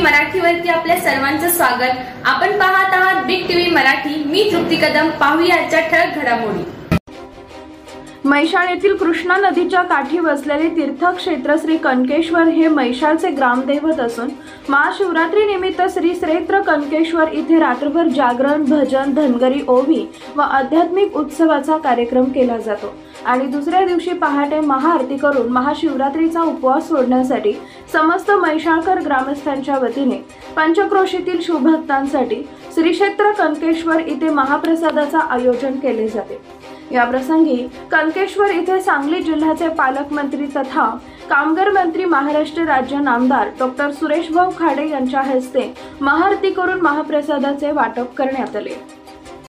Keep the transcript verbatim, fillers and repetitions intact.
मराठीवरती आपल्या सर्वांचं स्वागत। आपण पाहत आहात बिग टीव्ही मराठी। मी तृप्ती कदम। पाहूया आजच्या ठळक घडामोडी। म्हैसाळ येथील कृष्णा नदीच्या काठी वसलेले तीर्थक्षेत्र श्री कनकेश्वर हे म्हैसाळचे ग्रामदैवत असून महाशिवरात्री निमित्त श्री श्रेत्र कनकेश्वर इथे रात्रभर जागरण, भजन, धनगरी ओवी व आध्यात्मिक उत्सवाचा कार्यक्रम केला जातो आणि दुसऱ्या दिवशी पहाटे महाआरती करून महाशिवरात्रीचा उपवास सोडण्यासाठी समस्त म्हैसाळकर ग्रामस्थांच्या वतीने पंचक्रोशीतील शिवभक्तांसाठी श्री क्षेत्र कनकेश्वर इथे महाप्रसादाचा आयोजन केले जाते। या प्रसंगी कनकेश्वर इथे सांगली जिल्ह्याचे पालकमंत्री तथा कामगार मंत्री महाराष्ट्र राज्य नामदार डॉक्टर सुरेशभाऊ खाडे यांच्या हस्ते महाआरती करून महाप्रसादाचे वाटप करण्यात आले।